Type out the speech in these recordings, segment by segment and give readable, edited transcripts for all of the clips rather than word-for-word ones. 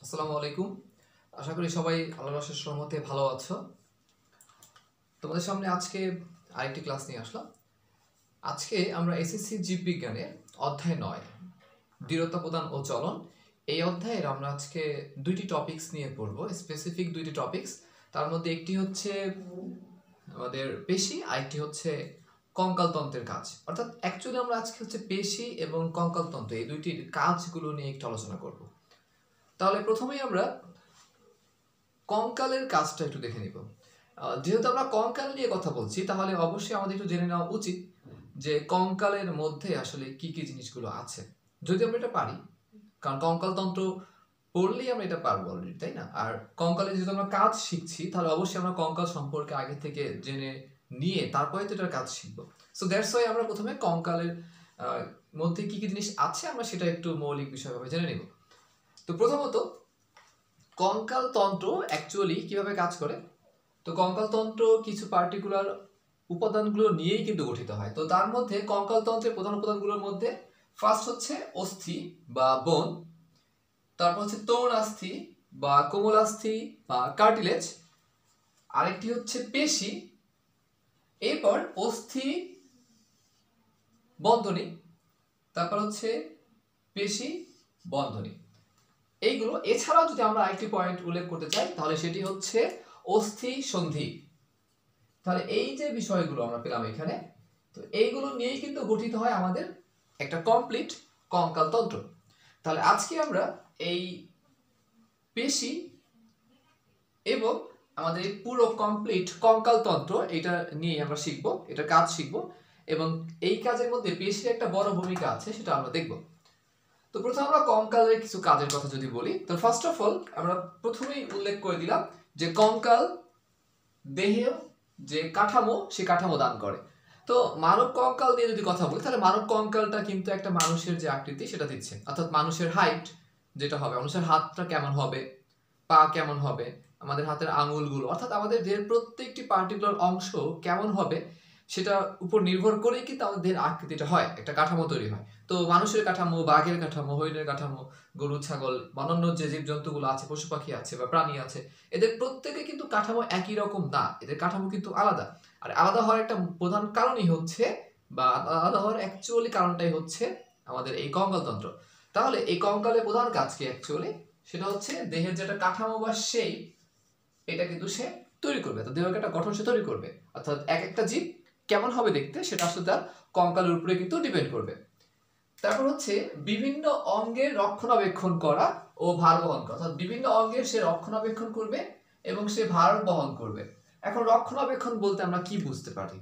আসসালামু আলাইকুম। আশা করি সবাই আল্লাহর অশেষ রহমতে ভালো আছো। তোমাদের সামনে আজকে আরেকটি ক্লাস নিয়ে আসলাম। আজকে আমরা এসএসসি জীববিজ্ঞানের অধ্যায় 9 দৃঢ়তা প্রদান ও চলন, এই অধ্যায়ের আমরা আজকে দুইটি টপিকস নিয়ে পড়ব, স্পেসিফিক দুইটি টপিকস। তার মধ্যে একটি হচ্ছে আমাদের পেশি, আরেকটি হচ্ছে কঙ্কালতন্ত্রের কাজ। অর্থাৎ অ্যাকচুয়ালি আমরা আজকে হচ্ছে পেশি এবং কঙ্কালতন্ত্র এই দুইটির কাজগুলো নিয়ে একটু আলোচনা করব। তাহলে প্রথমেই আমরা কঙ্কালের কাজটা একটু দেখে নিব। যেহেতু আমরা কঙ্কাল নিয়ে কথা বলছি, তাহলে অবশ্যই আমাদের একটু জেনে নেওয়া উচিত যে কঙ্কালের মধ্যে আসলে কি কি জিনিসগুলো আছে, যদি আমরা এটা পারি। কারণ কঙ্কালতন্ত্র পড়লেই আমরা এটা পারবো অলরেডি, তাই না? আর কঙ্কালে যেহেতু আমরা কাজ শিখছি, তাহলে অবশ্যই আমরা কঙ্কাল সম্পর্কে আগে থেকে জেনে নিয়ে তারপরে তো এটার কাজ শিখবো। সো দ্যাটস ওয়াই আমরা প্রথমে কঙ্কালের মধ্যে কি কি জিনিস আছে আমরা সেটা একটু মৌলিক বিষয়ভাবে জেনে নিব। তো প্রথমত কঙ্কালতন্ত্র অ্যাকচুয়ালি কিভাবে কাজ করে। তো কঙ্কালতন্ত্র কিছু পার্টিকুলার উপাদানগুলো নিয়েই কিন্তু গঠিত হয়। তো তার মধ্যে কঙ্কালতন্ত্রের প্রধান উপাদানগুলোর মধ্যে ফার্স্ট হচ্ছে অস্থি বা বোন, তারপর হচ্ছে তরুণাস্থি বা কোমলাস্থি বা কার্টিলেজ, আরেকটি হচ্ছে পেশি, এরপর অস্থি বন্ধনী, তারপর হচ্ছে পেশি বন্ধনী। এইগুলো এছাড়াও যদি আমরা আরেকটি পয়েন্ট উল্লেখ করতে চাই, তাহলে সেটি হচ্ছে অস্থি সন্ধি। তাহলে এই যে বিষয়গুলো আমরা পেলাম এখানে, তো এইগুলো নিয়েই কিন্তু গঠিত হয় আমাদের একটা কমপ্লিট কঙ্কালতন্ত্র। তাহলে আজকে আমরা এই পেশি এবং আমাদের এই পুরো কমপ্লিট কঙ্কালতন্ত্র এটা নিয়ে আমরা শিখবো, এটা কাজ শিখবো, এবং এই কাজের মধ্যে পেশির একটা বড় ভূমিকা আছে সেটা আমরা দেখব। তো প্রথমে আমরা কঙ্কালের কিছু কাজের কথা যদি বলি, তো ফার্স্ট অফ অল আমরা প্রথমেই উল্লেখ করে দিলাম যে কঙ্কাল দেহে যে কাঠামো, সে কাঠামো দান করে। তো মানব কঙ্কাল নিয়ে যদি কথা বলি, তাহলে মানব কঙ্কালটা কিন্তু একটা মানুষের যে আকৃতি সেটা দিচ্ছে। অর্থাৎ মানুষের হাইট যেটা হবে, মানুষের হাতটা কেমন হবে, পা কেমন হবে, আমাদের হাতের আঙুলগুলো, অর্থাৎ আমাদের দেহের প্রত্যেকটি পার্টিকুলার অংশ কেমন হবে সেটার উপর নির্ভর করেই কিন্তু আমাদের দেহের আকৃতিটা হয়, একটা কাঠামো তৈরি হয়। তো মানুষের কাঠামো, বাঘের কাঠামো, হরিণের কাঠামো, গরু, ছাগল, অন্যান্য যে জীবজন্তুগুলো আছে, পশু পাখি আছে বা প্রাণী আছে, এদের প্রত্যেকে কিন্তু কাঠামো একই রকম না, এদের কাঠামো কিন্তু আলাদা। আর আলাদা হওয়ার একটা প্রধান কারণই হচ্ছে, বা আলাদা হওয়ার অ্যাকচুয়ালি কারণটাই হচ্ছে আমাদের এই কঙ্কালতন্ত্র। তাহলে এই কঙ্কালের প্রধান কাজ কি অ্যাকচুয়ালি? সেটা হচ্ছে দেহের যেটা কাঠামো বা শেপ, এটা কিন্তু সে তৈরি করবে, তো দেহের একটা গঠন সে তৈরি করবে। অর্থাৎ এক একটা জীব কেমন হবে দেখতে, সেটা আসলে তার কঙ্কালের উপরে কিন্তু ডিপেন্ড করবে। তারপর হচ্ছে বিভিন্ন অঙ্গের রক্ষণাবেক্ষণ করা ও ভার বহন করা, অর্থাৎ বিভিন্ন অঙ্গের সে রক্ষণাবেক্ষণ করবে এবং সে ভার বহন করবে। এখন রক্ষণাবেক্ষণ বলতে আমরা কি বুঝতে পারি?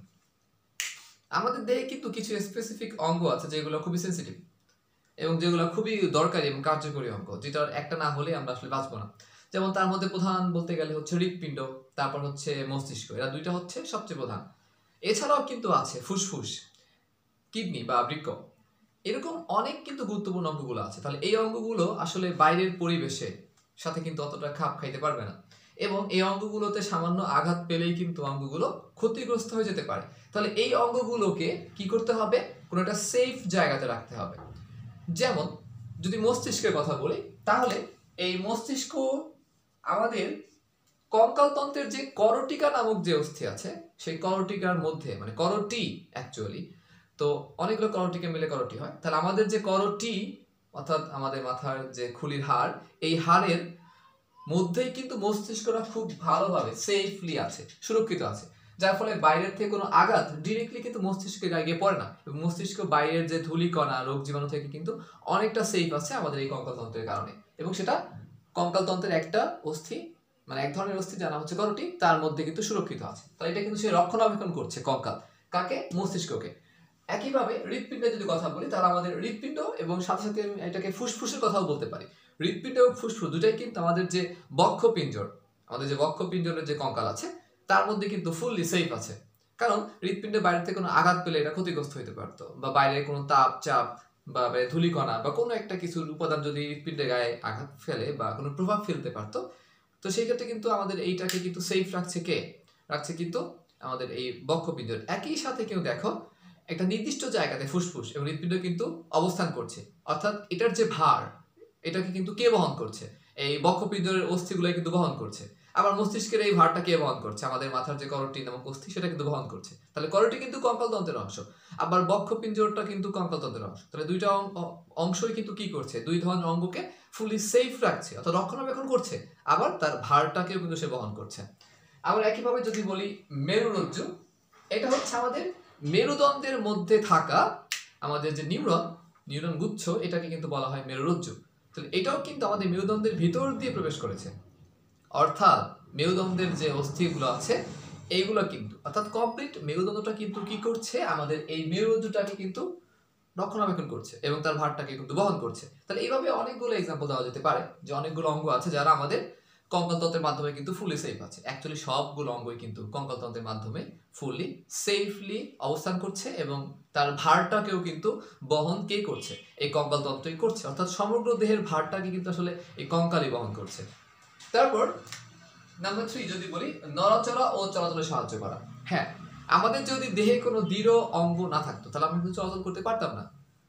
আমাদের দেহে কিন্তু কিছু স্পেসিফিক অঙ্গ আছে যেগুলো খুবই সেন্সিটিভ এবং যেগুলো খুবই দরকারি এবং কার্যকরী অঙ্গ, যেটার একটা না হলে আমরা আসলে বাঁচবো না। যেমন তার মধ্যে প্রধান বলতে গেলে হচ্ছে হৃৎপিণ্ড, তারপর হচ্ছে মস্তিষ্ক, এরা দুইটা হচ্ছে সবচেয়ে প্রধান। এছাড়াও কিন্তু আছে ফুসফুস, কিডনি বা বৃক্ক, এরকম অনেক কিন্তু গুরুত্বপূর্ণ অঙ্গগুলো আছে। তাহলে এই অঙ্গগুলো আসলে বাইরের পরিবেশে সাথে কিন্তু অতটা খাপ খাইতে পারবে না, এবং এই অঙ্গগুলোতে সামান্য আঘাত পেলেই কিন্তু অঙ্গগুলো ক্ষতিগ্রস্ত হয়ে যেতে পারে। তাহলে এই অঙ্গগুলোকে কি করতে হবে? কোনো একটা সেফ জায়গাতে রাখতে হবে। যেমন যদি মস্তিষ্কের কথা বলি, তাহলে এই মস্তিষ্ক আমাদের কঙ্কালতন্ত্রের যে করটিকা নামক যে অস্থি আছে, সেই করটিকার মধ্যে, মানে করটি অ্যাকচুয়ালি, তো অনেকগুলো করটিকে মিলে করটি হয়। তাহলে আমাদের যে করটি, অর্থাৎ আমাদের মাথার যে খুলির হাড়, এই হাড়ের মধ্যেই কিন্তু মস্তিষ্কটা খুব ভালোভাবে সেফলি আছে, সুরক্ষিত আছে, যার ফলে বাইরের থেকে কোনো আঘাত ডিরেক্টলি কিন্তু মস্তিষ্কের গায়ে গিয়ে পড়ে না, এবং মস্তিষ্ক বাইরের যে ধূলিকণা, রোগ জীবাণু থেকে কিন্তু অনেকটা সেফ আছে আমাদের এই কঙ্কালতন্ত্রের কারণে। এবং সেটা কঙ্কালতন্ত্রের একটা অস্থি, মানে এক ধরনের অস্থি জানা হচ্ছে করটি, তার মধ্যে কিন্তু সুরক্ষিত আছে। তাই এটা কিন্তু সে রক্ষণাবেক্ষণ করছে কঙ্কাল, কাকে? মস্তিষ্ককে। একইভাবে হৃৎপিণ্ডের যদি কথা বলি, তাহলে আমাদের হৃৎপিণ্ড এবং সাথে সাথে আমি এটাকে ফুসফুসের কথাও বলতে পারি। হৃৎপিণ্ড এবং ফুসফুস দুটাই কিন্তু আমাদের যে বক্ষপিঞ্জর, আমাদের যে বক্ষপিঞ্জরের যে কঙ্কাল আছে, তার মধ্যে কিন্তু ফুললি সেফ আছে। কারণ হৃৎপিণ্ডের বাইরে থেকে কোনো আঘাত পেলে এটা ক্ষতিগ্রস্ত হতে পারতো, বা বাইরে কোনো তাপ, চাপ বা ধূলিকণা বা কোনো একটা কিছুর উপাদান যদি হৃৎপিণ্ডের গায়ে আঘাত ফেলে বা কোনো প্রভাব ফেলতে পারতো, তো সেই ক্ষেত্রে কিন্তু আমাদের এইটাকে কিন্তু সেফ রাখছে কে? রাখছে কিন্তু আমাদের এই বক্ষপিঞ্জর। একই সাথে কিন্তু দেখো, একটা নির্দিষ্ট জায়গাতে ফুসফুস এবং হৃৎপিণ্ড কিন্তু অবস্থান করছে, অর্থাৎ এটার যে ভার, এটাকে কিন্তু কে বহন করছে? এই বক্ষপিঞ্জরের অস্থিগুলো কিন্তু বহন করছে। আবার মস্তিষ্কের এই ভারটা কে বহন করছে? আমাদের মাথার যে করোটি নামক অস্থি সেটা কিন্তু বহন করছে। তাহলে করোটি কিন্তু কঙ্কালতন্ত্রের অংশ, আবার বক্ষপিঞ্জরটা কিন্তু কঙ্কালতন্ত্রের অংশ। তাহলে দুইটা অংশই কিন্তু কি করছে? দুই ধরনের অঙ্গকে ফুলি সেফ রাখছে, অর্থাৎ রক্ষণাবেক্ষণ করছে, আবার তার ভারটাকেও কিন্তু সে বহন করছে। আবার একইভাবে যদি বলি মেরুরজ্জু, এটা হচ্ছে আমাদের মেরুদণ্ডের মধ্যে থাকা আমাদের যে নিউরন গুচ্ছ, এটাকে কিন্তু বলা হয় মেরুরজ্জু। তাহলে এটাও কিন্তু আমাদের মেরুদণ্ডের ভিতর দিয়ে প্রবেশ করেছে, অর্থাৎ মেরুদণ্ডের যে অস্থিগুলো আছে এইগুলো কিন্তু, অর্থাৎ কমপ্লিট মেরুদণ্ডটা কিন্তু কি করছে? আমাদের এই মেরুরজ্জুটাকে কিন্তু রক্ষণাবেক্ষণ করছে এবং তার ভারটাকে কিন্তু বহন করছে। তাহলে এইভাবে অনেকগুলো এক্সাম্পল দেওয়া যেতে পারে যে অনেকগুলো অঙ্গ আছে যারা আমাদের কঙ্কালতন্ত্রের মাধ্যমে কিন্তু ফুলি সেফ আছে। অ্যাকচুয়ালি সবগুলো অঙ্গই কিন্তু কঙ্কালতন্ত্রের মাধ্যমে ফুলি সেফলি অবস্থান করছে এবং তার ভারটাকেও কিন্তু বহন কে করছে? এই কঙ্কালতন্ত্রই করছে, অর্থাৎ সমগ্র দেহের ভারটাকে কিন্তু আসলে এই কঙ্কালই বহন করছে। তারপর নাম্বার 3 যদি বলি নড়াচড়া ও চলাচলে সাহায্য করা। হ্যাঁ, আমাদের যদি দেহে কোনো দৃঢ় অঙ্গ না থাকতো তাহলে আমরা কিন্তু চলাচল করতে পারতাম না।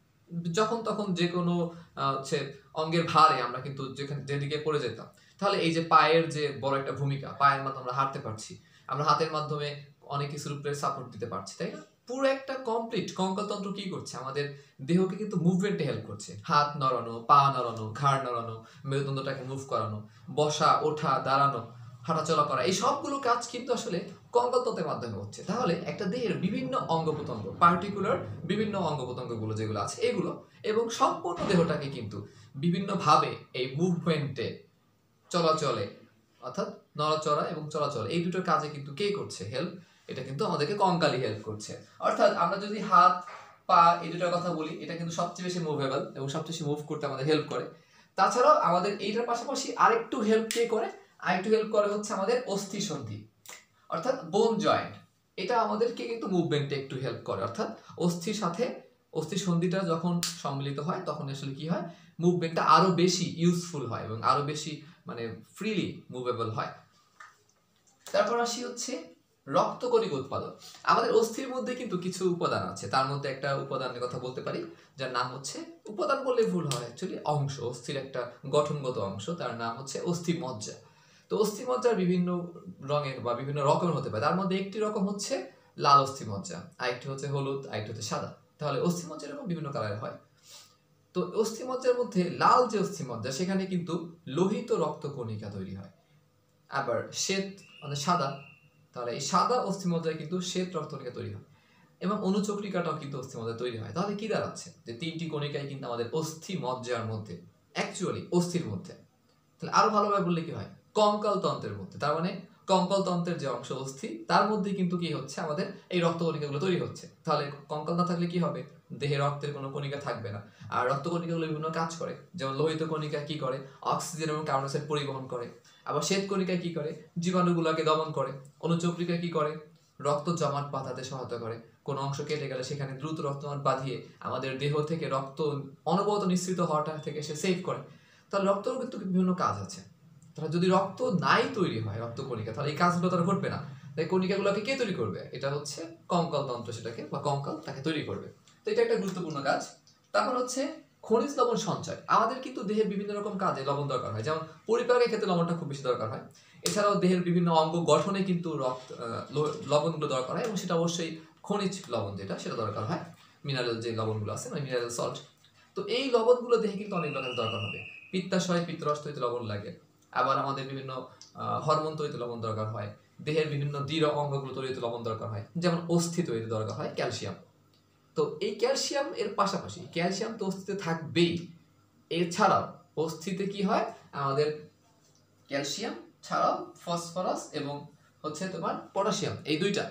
যখন তখন যে কোনো হচ্ছে অঙ্গের ভারে আমরা কিন্তু যেদিকে পড়ে যেতাম। তাহলে এই যে পায়ের যে বড় একটা ভূমিকা, পায়ের মাধ্যমে আমরা হাঁটতে পারছি, আমরা হাতের মাধ্যমে অনেক কিছুর উপরে সাপোর্ট দিতে পারছি, তাই না? পুরো একটা কমপ্লিট কঙ্কালতন্ত্র কি করছে? আমাদের দেহকে কিন্তু মুভমেন্টে হেল্প করছে। হাত নড়ানো, পা নড়ানো, ঘাড় নড়ানো, মেরুদণ্ডটাকে মুভ করানো, বসা, ওঠা, দাঁড়ানো, হাঁটাচলা করা, এই সবগুলো কাজ কিন্তু আসলে কঙ্কালতন্ত্রের মাধ্যমে হচ্ছে। তাহলে একটা দেহের বিভিন্ন অঙ্গ প্রত্যঙ্গ, পার্টিকুলার বিভিন্ন অঙ্গ প্রত্যঙ্গগুলো যেগুলো আছে এগুলো এবং সম্পূর্ণ দেহটাকে কিন্তু বিভিন্নভাবে এই মুভমেন্টে, চলাচলে, অর্থাৎ নড়াচড়া এবং চলাচল, এই দুটো কাজে কিন্তু কে করছে হেল্প? এটা কিন্তু আমাদেরকে কঙ্কালই হেল্প করছে। অর্থাৎ আমরা যদি হাত, পা এই দুটোর কথা বলি, এটা কিন্তু সবচেয়ে বেশি মুভেবল এবং সবচেয়ে বেশি মুভ করতে আমাদের হেল্প করে। তাছাড়াও আমাদের এইটার পাশাপাশি আরেকটু হেল্প কে করে? আরেকটু হেল্প করে হচ্ছে আমাদের অস্থি সন্ধি, অর্থাৎ বোন জয়েন্ট। এটা আমাদেরকে কিন্তু মুভমেন্টে একটু হেল্প করে, অর্থাৎ অস্থির সাথে অস্থি সন্ধিটা যখন সম্মিলিত হয় তখন আসলে কি হয়? মুভমেন্টটা আরো বেশি ইউজফুল হয় এবং আরো বেশি মানে ফ্রিলি মুভেবল হয়। তারপর আসি হচ্ছে রক্তকণিকা উৎপাদন। আমাদের অস্থির মধ্যে কিন্তু কিছু উপাদান আছে, তার মধ্যে একটা উপাদানের কথা বলতে পারি যার নাম হচ্ছে, উপাদান বললে ভুল হয়, অ্যাকচুয়ালি অংশ, অস্থির একটা গঠনগত অংশ, তার নাম হচ্ছে অস্থিমজ্জা। তো অস্থিমজ্জার বিভিন্ন রঙের বা বিভিন্ন রকমের হতে পারে, তার মধ্যে একটি রকম হচ্ছে লাল অস্থিমজ্জা, আরেকটি হচ্ছে হলুদ, আরেকটি হচ্ছে সাদা। তাহলে অস্থিমজ্জা এরকম বিভিন্ন কালারের হয়। তো অস্থিমজ্জার মধ্যে লাল যে অস্থিমজ্জা সেখানে কিন্তু লোহিত রক্তকণিকা তৈরি হয়। আবার শ্বেত মানে সাদা, তাহলে এই সাদা অস্থিমজ্জায় কিন্তু শ্বেত রক্তকণিকা তৈরি হয় এবং অনুচক্রিকাটাও কিন্তু অস্থিমজ্জায় তৈরি হয়। তাহলে কি দাঁড়াচ্ছে? যে তিনটি কণিকাই কিন্তু আমাদের অস্থিমজ্জার মধ্যে, অ্যাকচুয়ালি অস্থির মধ্যে। তাহলে আরো ভালোভাবে বললে কি হয়? কঙ্কালতন্ত্রের মধ্যে। তার মানে কঙ্কালতন্ত্রের যে অংশ অস্থি তার মধ্যে কিন্তু কি হচ্ছে? আমাদের এই রক্তকণিকাগুলো তৈরি হচ্ছে। তাহলে কঙ্কাল না থাকলে কি হবে? দেহে রক্তের কোনো কণিকা থাকবে না। আর রক্তকণিকাগুলো বিভিন্ন কাজ করে, যেমন লোহিত কণিকা কি করে? অক্সিজেন এবং কার্বন ডাই অক্সাইড পরিবহন করে। আবার শ্বেত কণিকা কি করে? জীবাণুগুলোকে দমন করে। অনুচক্রিকা কি করে? রক্ত জমাট বাঁধাতে সহায়তা করে। কোন অংশ কেটে গেলে সেখানে দ্রুত রক্তজমাট বাঁধিয়ে আমাদের দেহ থেকে রক্ত অনবরত নিঃসৃত হওয়াটা থেকে সে সেভ করে। তাহলে রক্তের কিন্তু বিভিন্ন কাজ আছে। তাহলে যদি রক্ত নাই তৈরি হয় রক্ত কণিকা, তাহলে এই কাজগুলো তারা ঘটবে না। তাই কণিকাগুলোকে কে তৈরি করবে? এটা হচ্ছে কঙ্কালতন্ত্র, সেটাকে বা কঙ্কাল তাকে তৈরি করবে। তো এটা একটা গুরুত্বপূর্ণ কাজ। তারপর হচ্ছে খনিজ লবণ সঞ্চয়। আমাদের কিন্তু দেহের বিভিন্ন রকম কাজে লবণ দরকার হয়, যেমন পরিপাকের ক্ষেত্রে লবণটা খুব বেশি দরকার হয়। এছাড়াও দেহের বিভিন্ন অঙ্গ গঠনে কিন্তু লবণগুলো দরকার হয় এবং সেটা অবশ্যই খনিজ লবণ যেটা সেটা দরকার হয়, মিনারেল যে লবণগুলো আছে মানে মিনারেল সল্ট। তো এই লবণগুলো দেহে কিন্তু অনেক কাজে দরকার হবে। পিত্তাশয় পিত্তরস তৈরিতে লবণ লাগে। আবার আমাদের বিভিন্ন হরমোন তৈরিতে লবণ দরকার হয়। দেহের বিভিন্ন দৃঢ় অঙ্গগুলো তৈরিতে লবণ দরকার হয়, যেমন অস্থি তৈরিতে দরকার হয় ক্যালসিয়াম। তো এই ক্যালসিয়াম এর পাশাপাশি ক্যালসিয়াম তো অস্থিতে থাকবেই, এছাড়াও অস্থিতে কি হয়? আমাদের ক্যালসিয়াম ছাড়াও ফসফরাস এবং হচ্ছে তোমার পটাশিয়াম, এই দুইটা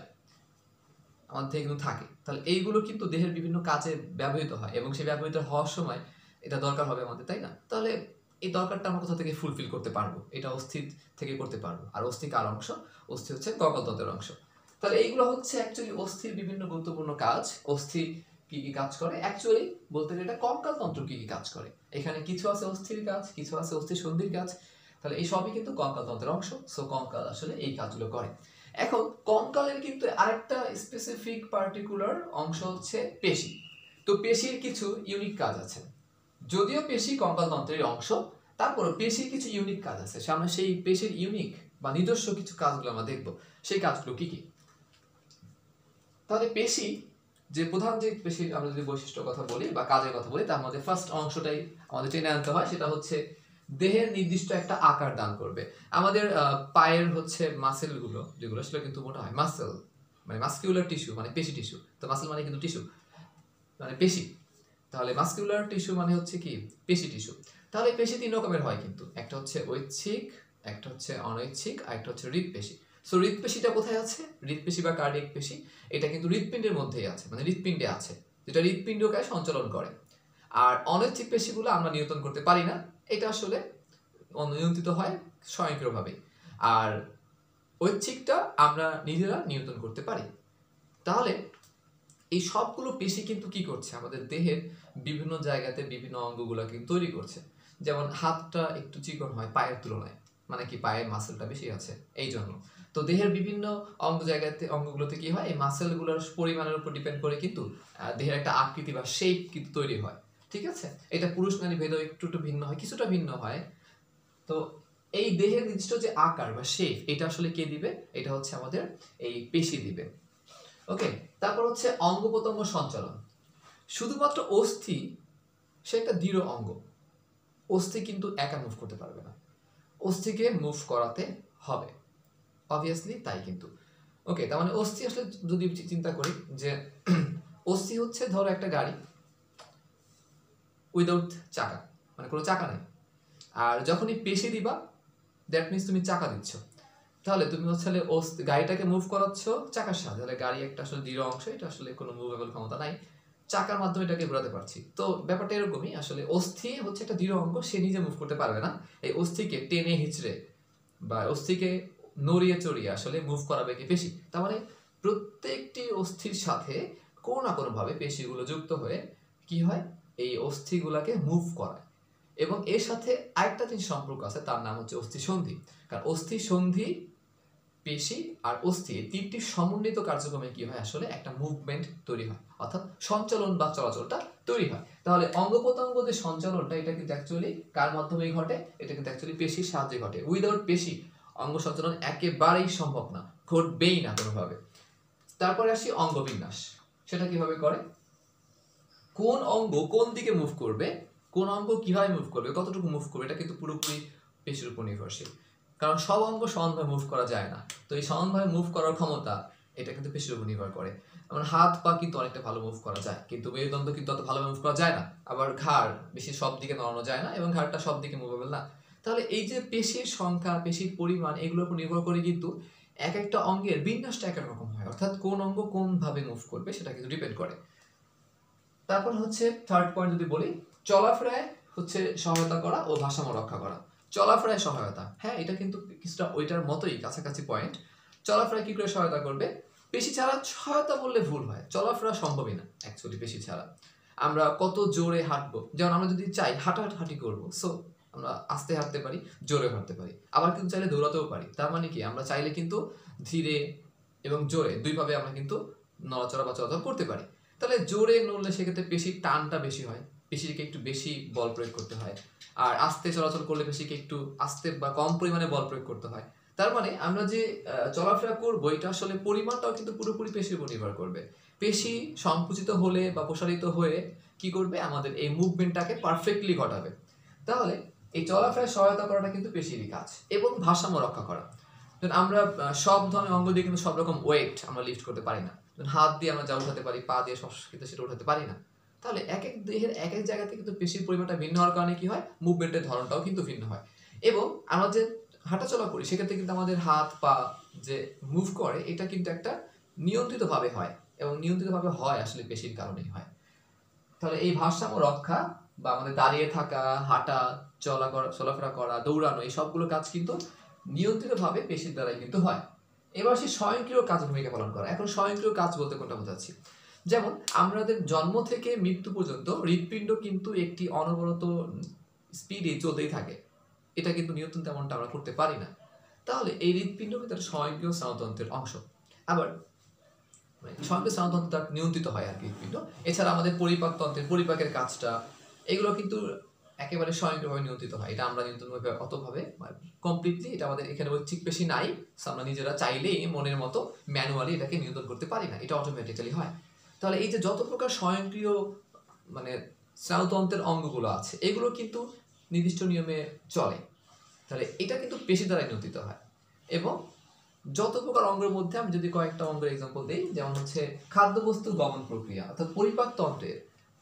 আমাদের দেহে কিন্তু থাকে। তাহলে এইগুলো কিন্তু দেহের বিভিন্ন কাজে ব্যবহৃত হয় এবং সেই ব্যবহৃত হওয়ার সময় এটা দরকার হবে আমাদের, তাই না? তাহলে এই দরকারটা আমরা কোথা থেকে ফুলফিল করতে পারবো? এটা অস্থি থেকে করতে পারবো। আর অস্থি কার অংশ? অস্থি হচ্ছে কঙ্কালতন্ত্রের অংশ। তাহলে এইগুলো হচ্ছে অ্যাকচুয়ালি অস্থির বিভিন্ন গুরুত্বপূর্ণ কাজ। অস্থি কি কি কাজ করে? অ্যাকচুয়ালি বলতে গেলে এটা কঙ্কালতন্ত্র কি কি কাজ করে। এখানে কিছু আছে অস্থির কাজ, কিছু আছে অস্থি সন্ধির কাজ। তাহলে এই সবই কিন্তু কঙ্কালতন্ত্রের অংশ। সো কঙ্কাল আসলে এই কাজগুলো করে। এখন কঙ্কালের কিন্তু আরেকটা স্পেসিফিক পার্টিকুলার অংশ হচ্ছে পেশি। তো পেশির কিছু ইউনিক কাজ আছে। যদিও পেশি কঙ্কালতন্ত্রের অংশ, তারপর পেশির কিছু ইউনিক কাজ আছে, আমরা সেই পেশির ইউনিক বা নিজস্ব কিছু কাজগুলো আমরা দেখব, সেই কাজগুলো কি কি। তাহলে পেশি যে প্রধান যে পেশির আমরা যদি বৈশিষ্ট্য কথা বলি বা কাজের কথা বলি, তার মধ্যে ফার্স্ট অংশটাই আমাদের টেনে আনতে হয়, সেটা হচ্ছে দেহের নির্দিষ্ট একটা আকার দান করবে। আমাদের পায়ের হচ্ছে মাসেলগুলো যেগুলো, সেগুলো কিন্তু মোটা হয়, মাসেল মানে মাস্কিউলার টিস্যু মানে পেশি টিস্যু, তো মাসেল মানে কিন্তু টিস্যু মানে পেশি, তাহলে মাস্কিউলার টিস্যু মানে হচ্ছে কি পেশি টিস্যু। তাহলে পেশি তিন রকমের হয় কিন্তু, একটা হচ্ছে ঐচ্ছিক, একটা হচ্ছে অনৈচ্ছিক, আর একটা হচ্ছে হৃৎপেশি। সো হৃৎপেশিটা কোথায় আছে? হৃৎপেশি বা কার্ডিয়াক পেশি এটা কিন্তু হৃৎপিণ্ডের মধ্যেই আছে, মানে হৃৎপিণ্ডে আছে, যেটা হৃৎপিণ্ডকে সঞ্চালন করে। আর অনৈচ্ছিক পেশিগুলো আমরা নিয়ন্ত্রণ করতে পারি না, এটা আসলে নিয়ন্ত্রিত হয় স্বয়ংক্রিয়ভাবে। আর ঐচ্ছিকটা আমরা নিজেরা নিয়ন্ত্রণ করতে পারি। তাহলে এই সবগুলো পেশি কিন্তু কি করছে, আমাদের দেহের বিভিন্ন জায়গাতে বিভিন্ন অঙ্গগুলো কিন্তু তৈরি করছে। যেমন হাতটা একটু চিকন হয় পায়ের তুলনায়, মানে কি পায়ের মাসেলটা বেশি আছে এই জন্য। তো দেহের বিভিন্ন অঙ্গগুলোতে কি হয়, এই মাসেলগুলোর পরিমাণের উপর ডিপেন্ড করে কিন্তু দেহের একটা আকৃতি বা শেপ কিন্তু তৈরি হয়। ঠিক আছে, এটা পুরুষ নারী ভেদেও একটু ভিন্ন হয়, কিছুটা ভিন্ন হয়। তো এই দেহের নির্দিষ্ট যে আকার বা শেপ, এটা আসলে কে দিবে? এটা হচ্ছে আমাদের এই পেশি দিবে। ওকে, তারপর হচ্ছে অঙ্গ প্রত্যঙ্গ সঞ্চালন। শুধুমাত্র অস্থি সে একটা দৃঢ় অঙ্গ, অস্থি কিন্তু একা মুভ করতে পারবে না, অস্থিকে মুভ করাতে হবে, অবভিয়াসলি তাই কিন্তু। ওকে, তার মানে অস্থি আসলে যদি চিন্তা করি যে অস্থি হচ্ছে ধরো একটা গাড়ি উইদাউট চাকা, মানে কোনো চাকা নেই, আর যখনই পেশি দিবা দ্যাট মিনস তুমি চাকা দিচ্ছ, তাহলে তুমি আসলে গাড়িটাকে মুভ করাচ্ছ চাকার সাথে, তাহলে গাড়ি একটা আসলে দৃঢ় অংশ, এটা আসলে কোনো মুভেবল ক্ষমতা নাই, চাকার মাধ্যমে এটাকে ঘোরাতে পারছি। তো ব্যাপারটা এরকমই, আসলে অস্থি হচ্ছে একটা দৃঢ় অঙ্গ, সে নিজে মুভ করতে পারবে না, এই অস্থিকে টেনে হিচড়ে বা অস্থিকে নড়িয়ে চড়িয়ে আসলে মুভ করাবে কি পেশি। তার মানে প্রত্যেকটি অস্থির সাথে কোনো না কোনোভাবে পেশিগুলো যুক্ত হয়ে কি হয়, এই অস্থিগুলাকে মুভ করায়। এবং এর সাথে আরেকটা জিনিস সম্পর্ক আছে, তার নাম হচ্ছে অস্থি সন্ধি। কারণ অস্থি সন্ধি, পেশি আর অস্থি এই তিনটি সমন্বিত কার্যক্রমে কি হয়, আসলে একটা মুভমেন্ট তৈরি হয়, অর্থাৎ সঞ্চালন বা চলাচলটা তৈরি হয়। তাহলে অঙ্গ প্রত্যঙ্গ যে সঞ্চালনটা, এটা কিন্তু অ্যাকচুয়ালি কার মাধ্যমে ঘটে? এটা কিন্তু অ্যাকচুয়ালি পেশির সাহায্যে ঘটে। উইদাউট পেশি অঙ্গ সঞ্চালন একেবারেই সম্ভব না, ঘটবেই না কোনোভাবে। তারপরে আসি অঙ্গবিন্যাস, সেটা কিভাবে করে, কোন অঙ্গ কোন দিকে মুভ করবে, কোন অঙ্গ কিভাবে মুভ করবে, কতটুকু মুভ করবে, এটা কিন্তু পুরোপুরি পেশির উপর নির্ভরশীল। কারণ সব অঙ্গ সমানভাবে মুভ করা যায় না, তো এই সমানভাবে মুভ করার ক্ষমতা এটা কিন্তু পেশির উপর নির্ভর করে। আমার হাত পা কিন্তু অনেকটা ভালো মুভ করা যায়, কিন্তু মেরুদণ্ড কিন্তু অত ভালো মুভ করা যায় না, আবার ঘাড় বেশি সব দিকে নড়ানো যায় না, এবং ঘাড়টা সব দিকে মুভেবল না। তাহলে এই যে পেশির সংখ্যা, পেশির পরিমাণ, এগুলোর উপর নির্ভর করে কিন্তু এক একটা অঙ্গের বিন্যাসটা এক এক রকম হয়, অর্থাৎ কোন অঙ্গ কোন ভাবে মুভ করবে সেটা কিন্তু ডিপেন্ড করে। তারপর হচ্ছে থার্ড পয়েন্ট যদি বলি, চলাফেরায় হচ্ছে সহায়তা করা ও ভারসাম্য রক্ষা করা। চলাফেরায় সহায়তা, হ্যাঁ এটা কিন্তু কিছুটা ওইটার মতোই কাছাকাছি পয়েন্ট। চলাফেরায় কি করে সহায়তা করবে? পেশি ছাড়া সহায়তা বললে ভুল হয়, চলাফেরা সম্ভবই না অ্যাকচুয়ালি পেশি ছাড়া। আমরা কত জোরে হাঁটবো, যেমন আমরা যদি চাই হাঁটাহাঁটি করবো, সো আমরা আস্তে হাঁটতে পারি, জোরে হাঁটতে পারি, আবার কিন্তু চাইলে দৌড়াতেও পারি। তার মানে কি, আমরা চাইলে কিন্তু ধীরে এবং জোরে দুইভাবে আমরা কিন্তু নড়াচড়া বা চলাচল করতে পারি। তাহলে জোরে নড়লে সেক্ষেত্রে পেশির টানটা বেশি হয়, পেশিকে একটু বেশি বল প্রয়োগ করতে হয়, আর আস্তে চলাচল করলে পেশিকে একটু আস্তে বা কম পরিমাণে বল প্রয়োগ করতে হয়। তার মানে আমরা যে চলাফেরা করবো, এটা আসলে পরিমাণটাও কিন্তু পুরোপুরি পেশির উপর নির্ভর করবে। পেশি সংকুচিত হলে বা প্রসারিত হয়ে কি করবে, আমাদের এই মুভমেন্টটাকে পারফেক্টলি ঘটাবে। তাহলে এই চলাফেরায় সহায়তা করাটা কিন্তু পেশিরই কাজ, এবং ভারসাম্য রক্ষা করা। আমরা সব ধরনের অঙ্গ দিয়ে কিন্তু সব রকম ওয়েট আমরা লিফট করতে পারি না, হাত দিয়ে আমরা যা উঠাতে পারি, পা দিয়ে কিন্তু সেটা উঠাতে পারি না। তাহলে এক এক দেহের এক এক জায়গাতে কিন্তু পেশির পরিমাণটা ভিন্ন হওয়ার কারণে কি হয়, মুভমেন্টের ধরনটাও কিন্তু ভিন্ন হয়। এবং আমরা যে হাঁটাচলা করি সেক্ষেত্রে কিন্তু আমাদের হাত পা যে মুভ করে, এটা কিন্তু একটা নিয়ন্ত্রিতভাবে হয়, এবং নিয়ন্ত্রিতভাবে হয় আসলে পেশির কারণেই হয়। তাহলে এই ভারসাম্য রক্ষা বা আমাদের দাঁড়িয়ে থাকা, হাঁটা, চলাফেরা করা, দৌড়ানো, এই সবগুলো কাজ কিন্তু নিয়ন্ত্রিতভাবে পেশির দ্বারাই কিন্তু হয়। এবার সে স্বয়ংক্রিয় কাজ ভূমিকা পালন করা। এখন স্বয়ংক্রিয় কাজ বলতে কোনটা বোঝাচ্ছি, যেমন আমাদের জন্ম থেকে মৃত্যু পর্যন্ত হৃৎপিণ্ড কিন্তু একটি অনবরত স্পিডে চলতেই থাকে, এটা কিন্তু নিয়ন্ত্রণ তেমনটা আমরা করতে পারি না। তাহলে এই হৃৎপিণ্ড কিন্তু একটা স্বয়ংক্রিয় স্নায়ুতন্ত্রের অংশ। আবার স্বয়ংক্রিয় স্নায়ুতন্ত্র নিয়ন্ত্রিত হয় আর কি হৃৎপিণ্ড। এছাড়া আমাদের পরিপাকতন্ত্রের পরিপাকের কাজটা, এগুলো কিন্তু একেবারে স্বয়ংক্রিয়ভাবে নিয়ন্ত্রিত হয়, এটা আমরা নিয়ন্ত্রণ অতভাবে কমপ্লিটলি এটা আমাদের এখানে ঐচ্ছিক পেশি নাই, আমরা নিজেরা চাইলেই মনের মতো ম্যানুয়ালি এটাকে নিয়ন্ত্রণ করতে পারি না, এটা অটোমেটিক্যালি হয়। তাহলে এই যে যত প্রকার স্বয়ংক্রিয় মানে স্নায়ুতন্ত্রের অঙ্গগুলো আছে এগুলো কিন্তু নির্দিষ্ট নিয়মে চলে, তাহলে এটা কিন্তু পেশি দ্বারা নিয়ন্ত্রিত হয়। এবং যত প্রকার অঙ্গের মধ্যে আমি যদি কয়েকটা অঙ্গের এক্সাম্পল দিই, যেমন হচ্ছে খাদ্যবস্তু গমন প্রক্রিয়া, অর্থাৎ পরিপাক তন্ত্রের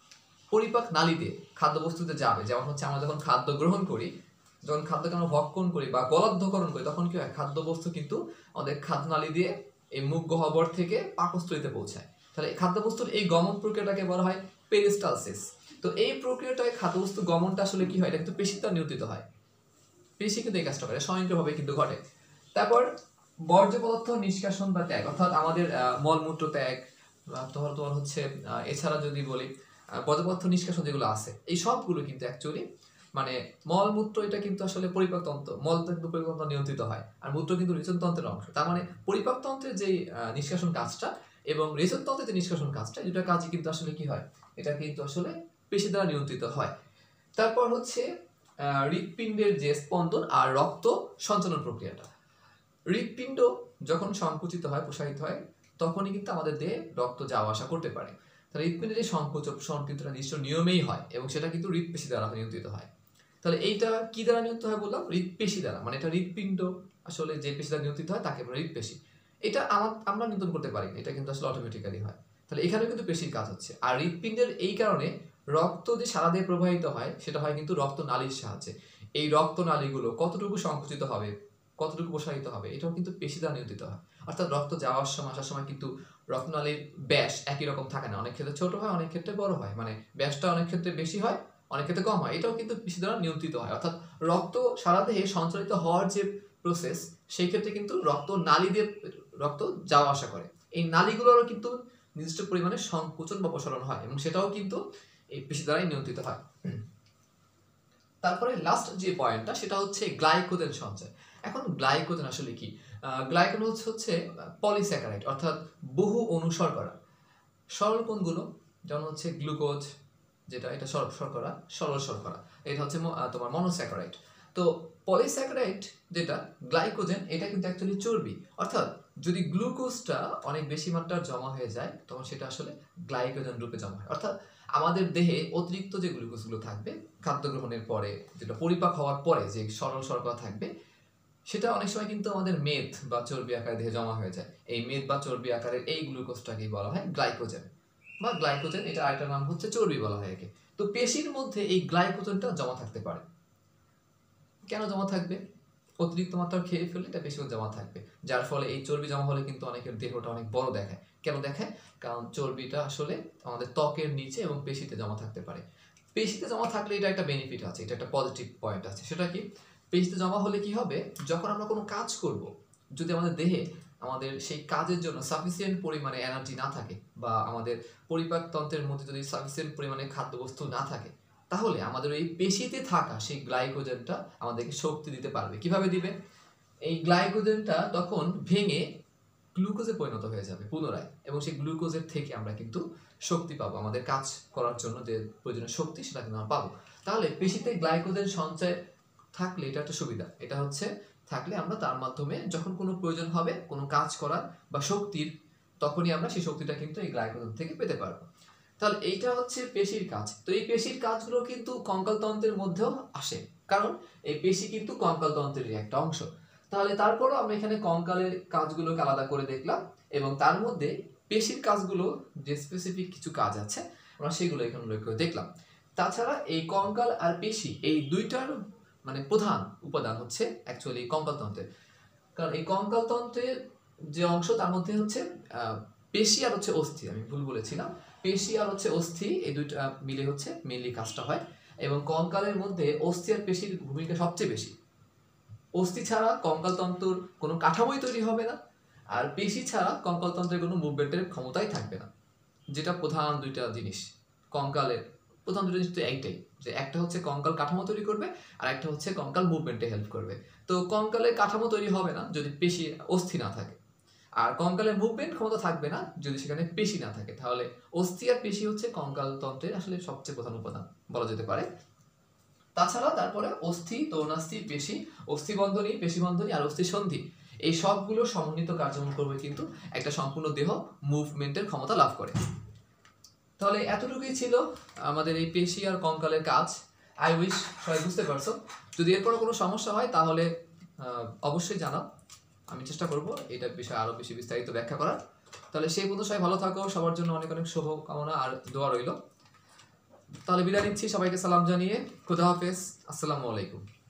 পরিপাক নালীতে খাদ্যবস্তুতে যাবে, যেমন হচ্ছে আমরা যখন খাদ্য গ্রহণ করি, যখন খাদ্যকে আমরা ভক্ষণ করি বা গলাধঃকরণ করি, তখন কি হয় খাদ্যবস্তু কিন্তু আমাদের খাদ্যনালী দিয়ে এই মুখ গহ্বর থেকে পাকস্থলীতে পৌঁছায়। তাহলে খাদ্যবস্তুর এই গমন প্রক্রিয়াটাকে বলা হয় পেরিস্টালসিস। তো এই প্রক্রিয়াটায় খাদ্যবস্তু গমনটা আসলে কি হয়, এটা কিন্তু পেশি দ্বারা নিয়ন্ত্রিত হয়, পেশি কিন্তু এই কাজটা করে, স্বয়ংক্রিয়ভাবে কিন্তু ঘটে। তারপর বর্জ্য পদার্থ নিষ্কাশন বা ত্যাগ, অর্থাৎ আমাদের মলমূত্র ত্যাগ, তোমার হচ্ছে এছাড়া যদি বলি বর্জ্য পদার্থ নিষ্কাশন যেগুলো আছে এই সবগুলো কিন্তু অ্যাকচুয়ালি মানে মলমূত্র এটা কিন্তু আসলে পরিপাকতন্ত্র, মলটা কিন্তু পরিপাকতন্ত্র নিয়ন্ত্রিত হয়, আর মূত্র কিন্তু রেচনতন্ত্রের অংশ। তার মানে পরিপাকতন্ত্রের যে নিষ্কাশন কাজটা এবং রেচনতন্ত্রের যে নিষ্কাশন কাজটা, দুটা কাজই কিন্তু আসলে কি হয়, এটা কিন্তু আসলে পেশি দ্বারা নিয়ন্ত্রিত হয়। তারপর হচ্ছে হৃৎপিণ্ডের যে স্পন্দন আর রক্ত সঞ্চালন প্রক্রিয়াটা। হৃৎপিণ্ড যখন সংকুচিত হয়, প্রসারিত হয়, তখনই কিন্তু আমাদের দেহে রক্ত যাওয়া আসা করতে পারে। তাহলে হৃৎপিণ্ডের যে সংকোচন কিন্তু নির্দিষ্ট নিয়মেই হয় এবং সেটা কিন্তু হৃৎপেশি দ্বারা নিয়ন্ত্রিত হয়। তাহলে এইটা কি দ্বারা নিয়ন্ত্রিত হয় বললাম, হৃৎপেশি দ্বারা, মানে এটা হৃৎপিণ্ড আসলে যে পেশি দ্বারা নিয়ন্ত্রিত হয় তাকে বলে হৃৎপেশি। এটা আমরা নিয়ন্ত্রণ করতে পারি না, এটা কিন্তু আসলে অটোমেটিক্যালি হয়। তাহলে এখানে কিন্তু পেশির কাজ হচ্ছে। আর হৃৎপিণ্ডের এই কারণে রক্ত যে সারা দেহে প্রবাহিত হয় সেটা হয় কিন্তু রক্ত নালীর সাহায্যে। এই রক্ত নালীগুলো কতটুকু সংকুচিত হবে, কতটুকু প্রসারিত হবে, এটাও কিন্তু পেশি দ্বারা নিয়ন্ত্রিত হয়। অর্থাৎ রক্ত যাওয়ার সময় আসার সময় কিন্তু রক্তনালীর ব্যাস একই রকম থাকে না, অনেক ক্ষেত্রে ছোট হয়, অনেক ক্ষেত্রে বড় হয়, মানে ব্যাসটা অনেক ক্ষেত্রে বেশি হয়, অনেক ক্ষেত্রে কম হয়, এটাও কিন্তু পেশি দ্বারা নিয়ন্ত্রিত হয়। অর্থাৎ রক্ত সারা দেহে সঞ্চালিত হওয়ার যে প্রসেস, সেই ক্ষেত্রে কিন্তু রক্ত নালী দিয়ে রক্ত যাওয়া আসা করে, এই নালীগুলোরও কিন্তু নির্দিষ্ট পরিমাণে সংকোচন বা প্রসারণ হয় এবং সেটাও কিন্তু এই পেশি দ্বারাই নিয়ন্ত্রিত হয়। তারপরে লাস্ট যে পয়েন্টটা সেটা হচ্ছে গ্লাইকোজেন সঞ্চয়। এখন গ্লাইকোজেন আসলে কি? গ্লাইকোজেন হচ্ছে পলিস্যাকারাইড, অর্থাৎ বহু অণু শর্করা। সরল কোনগুলো, যেমন হচ্ছে গ্লুকোজ, যেটা এটা শর্করা, সরল শর্করা, এটা হচ্ছে তোমার মনোস্যাকারাইড। তো পলিস্যাকারাইড যেটা গ্লাইকোজেন, এটা কিন্তু অ্যাকচুয়ালি চর্বি। অর্থাৎ যদি গ্লুকোজটা অনেক বেশি মাত্রায় জমা হয়ে যায় তখন সেটা আসলে গ্লাইকোজেন রূপে জমা হয়। অর্থাৎ আমাদের দেহে অতিরিক্ত যে গ্লুকোজগুলো থাকবে খাদ্য গ্রহণের পরে, যেটা পরিপাক হওয়ার পরে যে সরল শর্করা থাকবে, সেটা অনেক সময় কিন্তু আমাদের মেদ বা চর্বি আকারে দেহে জমা হয়ে যায়। এই মেদ বা চর্বি আকারের এই গ্লুকোজটাকেই বলা হয় গ্লাইকোজেন বা গ্লাইকোজেন, এটা আরেকটা নাম হচ্ছে চর্বি বলা হয় একে। তো পেশির মধ্যে এই গ্লাইকোজেনটা জমা থাকতে পারে। কেন জমা থাকবে? অতিরিক্ত মাত্রা খেয়ে ফেললে এটা বেশি জমা থাকবে, যার ফলে এই চর্বি জমা হলে কিন্তু অনেকের দেহটা অনেক বড় দেখায়। কেন দেখায়? কারণ চর্বিটা আসলে আমাদের ত্বকের নিচে এবং পেশিতে জমা থাকতে পারে। পেশিতে জমা থাকলে এটা একটা বেনিফিট আছে, এটা একটা পজিটিভ পয়েন্ট আছে। সেটা কি? পেশিতে জমা হলে কি হবে, যখন আমরা কোনো কাজ করব, যদি আমাদের দেহে আমাদের সেই কাজের জন্য সাফিসিয়েন্ট পরিমাণে এনার্জি না থাকে বা আমাদের পরিপাক তন্ত্রের মধ্যে যদি সাফিসিয়েন্ট পরিমাণে খাদ্যবস্তু না থাকে, তাহলে আমাদের এই পেশিতে থাকা সেই গ্লাইকোজেনটা আমাদেরকে শক্তি দিতে পারবে। কিভাবে দিবে? এই গ্লাইকোজেনটা তখন ভেঙে গ্লুকোজে পরিণত হয়ে যাবে পুনরায়, এবং সেই গ্লুকোজের থেকে আমরা কিন্তু শক্তি পাবো, আমাদের কাজ করার জন্য যে প্রয়োজনীয় শক্তি সেটা কিন্তু আমরা পাবো। তাহলে পেশিতে গ্লাইকোজেন সঞ্চয় থাকলে এটা একটা সুবিধা, এটা হচ্ছে থাকলে আমরা তার মাধ্যমে যখন কোনো প্রয়োজন হবে কোনো কাজ করার বা শক্তির, তখনই আমরা সেই শক্তিটা কিন্তু এই গ্লাইকোজেন থেকে পেতে পারবো। তাহলে এইটা হচ্ছে পেশির কাজ। তো এই পেশির কাজগুলো কিন্তু কঙ্কালতন্ত্রের মধ্যেও আসে, কারণ এই পেশি কিন্তু কঙ্কালতন্ত্রের একটা অংশ। তাহলে তারপরও আমরা এখানে কঙ্কালের কাজগুলোকে আলাদা করে দেখলাম এবং তার মধ্যে পেশির কাজগুলো যে স্পেসিফিক কিছু কাজ আছে আমরা সেগুলো এখানে উল্লেখ করে দেখলাম। তাছাড়া এই কঙ্কাল আর পেশি এই দুইটার মানে প্রধান উপাদান হচ্ছে অ্যাকচুয়ালি কঙ্কালতন্ত্রের, কারণ এই কঙ্কালতন্ত্রের যে অংশ তার মধ্যে হচ্ছে পেশি আর হচ্ছে অস্থি, আমি ভুল বলেছিলাম, পেশি আর হচ্ছে অস্থি এই দুইটা মিলে হচ্ছে মেইনলি কাজটা হয়। এবং কঙ্কালের মধ্যে অস্থি আর পেশির ভূমিকা সবচেয়ে বেশি। অস্থি ছাড়া কঙ্কালতন্ত্রের কোনো কাঠামোই তৈরি হবে না, আর পেশি ছাড়া কঙ্কালতন্ত্রের কোনো মুভমেন্টের ক্ষমতাই থাকবে না। যেটা প্রধান দুইটা জিনিস কঙ্কালের, প্রধান দুটো জিনিস তো একটাই, যে একটা হচ্ছে কঙ্কাল কাঠামো তৈরি করবে আর একটা হচ্ছে কঙ্কাল মুভমেন্টে হেল্প করবে। তো কঙ্কালের কাঠামো তৈরি হবে না যদি পেশি অস্থি না থাকে, আর কঙ্কালের মুভমেন্ট ক্ষমতা থাকবে না যদি সেখানে পেশি না থাকে। তাহলে অস্থি আর পেশি হচ্ছে কঙ্কালতন্ত্রের আসলে সবচেয়ে প্রধান উপাদান বলা যেতে পারে। তাছাড়া তারপরে অস্থি, তরুণাস্থি, পেশি, অস্থিবন্ধনী, পেশিবন্ধনী আর অস্থি সন্ধি, এই সবগুলো সমন্বিত কার্যক্রম করবে কিন্তু একটা সম্পূর্ণ দেহ মুভমেন্টের ক্ষমতা লাভ করে। তাহলে এতটুকুই ছিল আমাদের এই পেশি আর কঙ্কালের কাজ। আই উইশ সবাই বুঝতে পারছো। যদি এরপর কোনো সমস্যা হয় তাহলে অবশ্যই জানাও, আমি চেষ্টা করব এটার বিষয়ে আরও বেশি বিস্তারিত ব্যাখ্যা করার। তাহলে সেই পর্যন্ত সবাই ভালো থাকো, সবার জন্য অনেক অনেক শুভকামনা আর দোয়া রইল। তাহলে বিদায় নিচ্ছি সবাইকে সালাম জানিয়ে। খুদা হাফেজ, আসসালামু আলাইকুম।